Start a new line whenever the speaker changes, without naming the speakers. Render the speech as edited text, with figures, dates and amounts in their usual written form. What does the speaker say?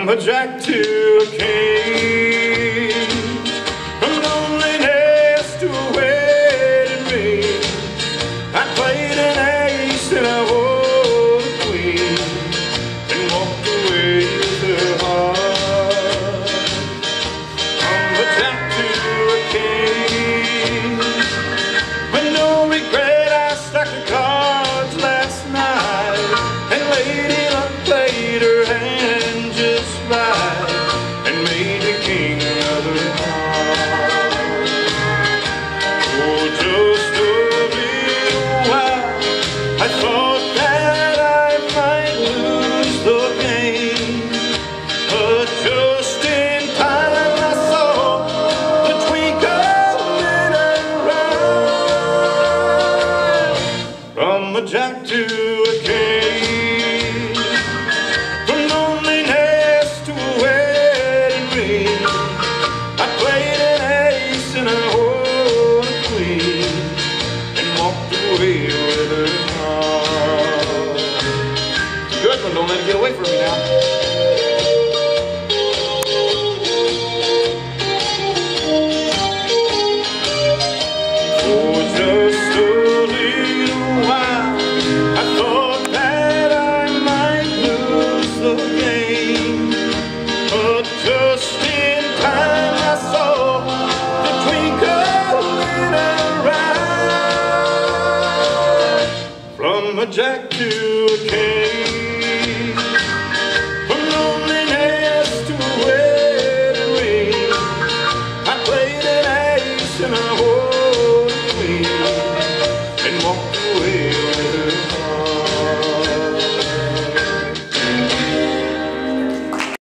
From a jack to a king, from loneliness to a wedding ring. I played an ace and I wore a queen, and walked away with her heart. From a jack to a king, with no regret I stacked the cards last night, and Lady Luck played her hand just right, and made the king of her heart. Oh, just a little while, I thought that I might lose the game, but just in time I saw the twinkle in her eye. From a jack to a king, from loneliness to a wedding ring. I played an ace and I wore a queen, and walked away with her heart. Good one, don't let it get away from me now. Oh, just a little while, I thought that I might lose the game, but just in time I saw the twinkle in her eye. From a jack to a king,